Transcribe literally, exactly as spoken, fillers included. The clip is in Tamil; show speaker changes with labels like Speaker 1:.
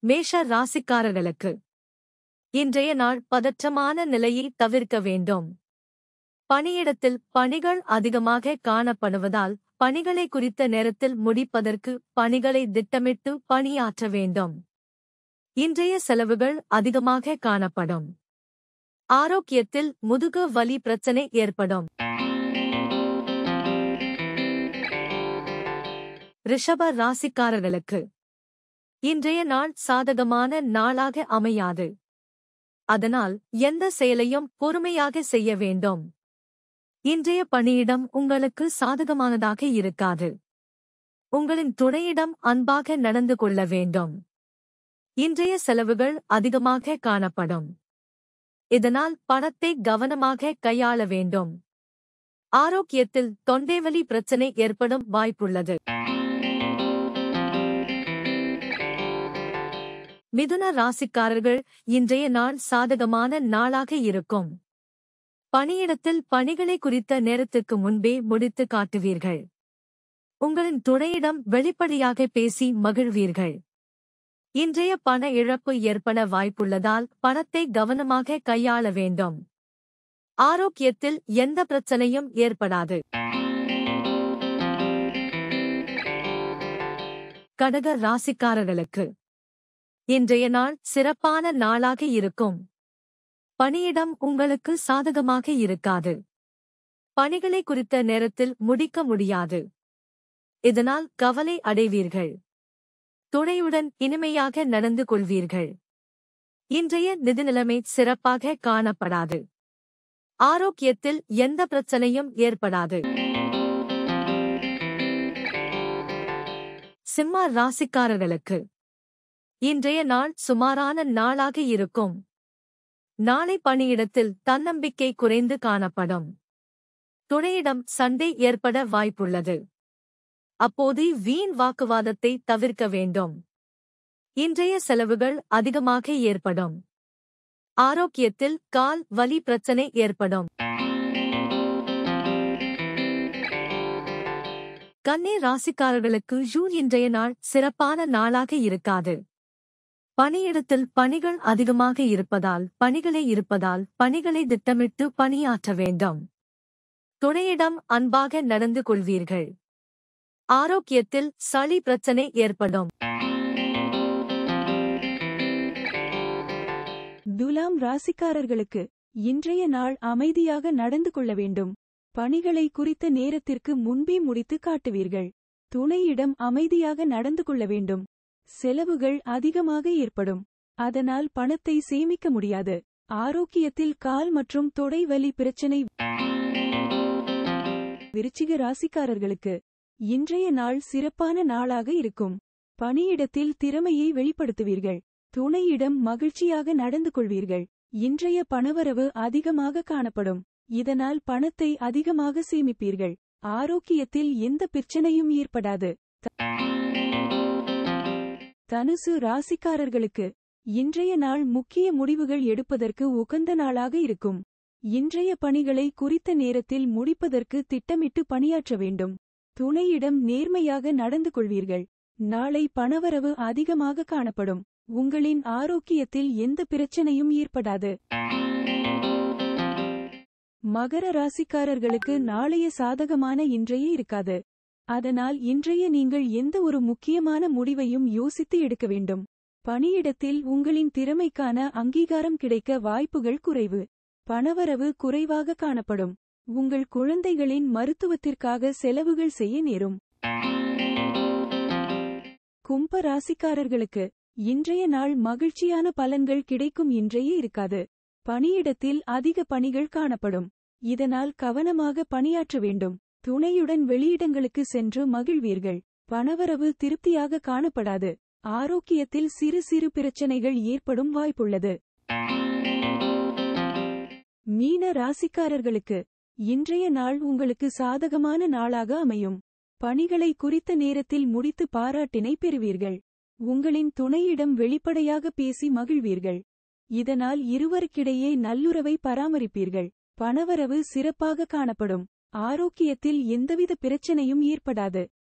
Speaker 1: மேஷ ராசிக்காரர்களுக்கு இன்றைய நாள் பதற்றமான நிலையை தவிர்க்க வேண்டும். பணியிடத்தில் பணிகள் அதிகமாக காணப்படுவதால் பணிகளை குறித்த நேரத்தில் முடிப்பதற்கு பணிகளை திட்டமிட்டு பணியாற்ற வேண்டும். இன்றைய செலவுகள் அதிகமாக காணப்படும். ஆரோக்கியத்தில் முதுகு வலி பிரச்சனை ஏற்படும். ரிஷப ராசிக்காரர்களுக்கு இன்றைய நாள் சாதகமான நாளாக அமையாது. அதனால் எந்த செயலையும் பொறுமையாக செய்ய வேண்டும். இன்றைய பணியிடம் உங்களுக்கு சாதகமானதாக இருக்காது. உங்களின் துணையிடம் அன்பாக நடந்து கொள்ள வேண்டும். இன்றைய செலவுகள் அதிகமாக காணப்படும். இதனால் பணத்தை கவனமாக கையாள வேண்டும். ஆரோக்கியத்தில் தொண்டைவலி பிரச்சனை ஏற்படும் வாய்ப்புள்ளது. மிதுன ராசிக்காரர்கள் இன்றைய நாள் சாதகமான நாளாக இருக்கும். பணியிடத்தில் பணிகளை குறித்த நேரத்துக்கு முன்பே முடித்து காட்டுவீர்கள். உங்களின் துணையிடம் வெளிப்படையாக பேசி மகிழ்வீர்கள். இன்றைய பண இழப்பு ஏற்பட வாய்ப்புள்ளதால் பணத்தை கவனமாக கையாள வேண்டும். ஆரோக்கியத்தில் எந்த பிரச்சனையும் ஏற்படாது. கடக ராசிக்காரர்களுக்கு இன்றைய நாள் சிறப்பான நாளாக இருக்கும். பணியிடம் உங்களுக்கு சாதகமாக இருக்காது. பணிகளை குறித்த நேரத்தில் முடிக்க முடியாது. இதனால் கவலை அடைவீர்கள். துணையுடன் இனிமையாக நடந்து கொள்வீர்கள். இன்றைய நிதிநிலைமை சிறப்பாக காணப்படாது. ஆரோக்கியத்தில் எந்த பிரச்சனையும் ஏற்படாது. சிம்ம ராசிக்காரர்களுக்கு இன்றைய நாள் சுமாரான நாளாக இருக்கும். நாளை பணியிடத்தில் தன்னம்பிக்கை குறைந்து காணப்படும். துணையிடம் சண்டை ஏற்பட வாய்ப்புள்ளது. அப்போது வீண் வாக்குவாதத்தை தவிர்க்க வேண்டும். இன்றைய செலவுகள் அதிகமாக ஏற்படும். ஆரோக்கியத்தில் கால் வலி பிரச்சனை ஏற்படும். கன்னி ராசிக்காரர்களுக்கு ஜூன் இன்றைய நாள் சிறப்பான நாளாக இருக்காது. பணியிடத்தில் பணிகள் அதிகமாக இருப்பதால் பணிகளே இருப்பதால் பணிகளை திட்டமிட்டு பணியாற்ற வேண்டும். துணையிடம் அன்பாக நடந்து கொள்வீர்கள். ஆரோக்கியத்தில் சளி பிரச்சனை ஏற்படும்.
Speaker 2: துலாம் ராசிக்காரர்களுக்கு இன்றைய நாள் அமைதியாக நடந்து கொள்ள வேண்டும். பணிகளை குறித்த நேரத்திற்கு முன்பே முடித்து காட்டுவீர்கள். துணையிடம் அமைதியாக நடந்து கொள்ள வேண்டும். செலவுகள் அதிகமாக ஏற்படும். அதனால் பணத்தை சேமிக்க முடியாது. ஆரோக்கியத்தில் கால் மற்றும் தொடை வலி பிரச்சனை. விருச்சிக ராசிக்காரர்களுக்கு இன்றைய நாள் சிறப்பான நாளாக இருக்கும். பணியிடத்தில் திறமையை வெளிப்படுத்துவீர்கள். துணையிடம் மகிழ்ச்சியாக நடந்து கொள்வீர்கள். இன்றைய பணவரவு அதிகமாக காணப்படும். இதனால் பணத்தை அதிகமாக சேமிப்பீர்கள். ஆரோக்கியத்தில் எந்த பிரச்சனையும் ஏற்படாது. தனுசு ராசிக்காரர்களுக்கு இன்றைய நாள் முக்கிய முடிவுகள் எடுப்பதற்கு உகந்த நாளாக இருக்கும். இன்றைய பணிகளை குறித்த நேரத்தில் முடிப்பதற்கு திட்டமிட்டு பணியாற்ற வேண்டும். துணையிடம் நேர்மையாக நடந்து கொள்வீர்கள். நாளை பணவரவு அதிகமாக காணப்படும். உங்களின் ஆரோக்கியத்தில் எந்த பிரச்சனையும் ஏற்படாது. மகர ராசிக்காரர்களுக்கு நாளைய சாதகமான இன்றைய இருக்காது. அதனால் இன்றைய நீங்கள் எந்த ஒரு முக்கியமான முடிவையும் யோசித்து எடுக்க வேண்டும். பணியிடத்தில் உங்களின் திறமைக்கான அங்கீகாரம் கிடைக்க வாய்ப்புகள் குறைவு. பணவரவு குறைவாக காணப்படும். உங்கள் குழந்தைகளின் மருத்துவத்திற்காக செலவுகள் செய்ய நேரும். கும்ப ராசிக்காரர்களுக்கு இன்றைய நாள் மகிழ்ச்சியான பலன்கள் கிடைக்கும். இன்றைய இருக்காது. பணியிடத்தில் அதிக பணிகள் காணப்படும். இதனால் கவனமாக பணியாற்ற வேண்டும். துணையுடன் வெளியிடங்களுக்கு சென்று மகிழ்வீர்கள். பணவரவு திருப்தியாக காணப்படாது. ஆரோக்கியத்தில் சிறு சிறு பிரச்சனைகள் ஏற்படும் வாய்ப்புள்ளது. மீன ராசிக்காரர்களுக்கு இன்றைய நாள் உங்களுக்கு சாதகமான நாளாக அமையும். பணிகளை குறித்த நேரத்தில் முடித்து பாராட்டினை பெறுவீர்கள். உங்களின் துணையிடம் வெளிப்படையாக பேசி மகிழ்வீர்கள். இதனால் இருவருக்கிடையே நல்லுறவை பராமரிப்பீர்கள். பணவரவு சிறப்பாக காணப்படும். ஆரோக்கியத்தில் எந்தவித பிரச்சனையும் ஏற்படாது.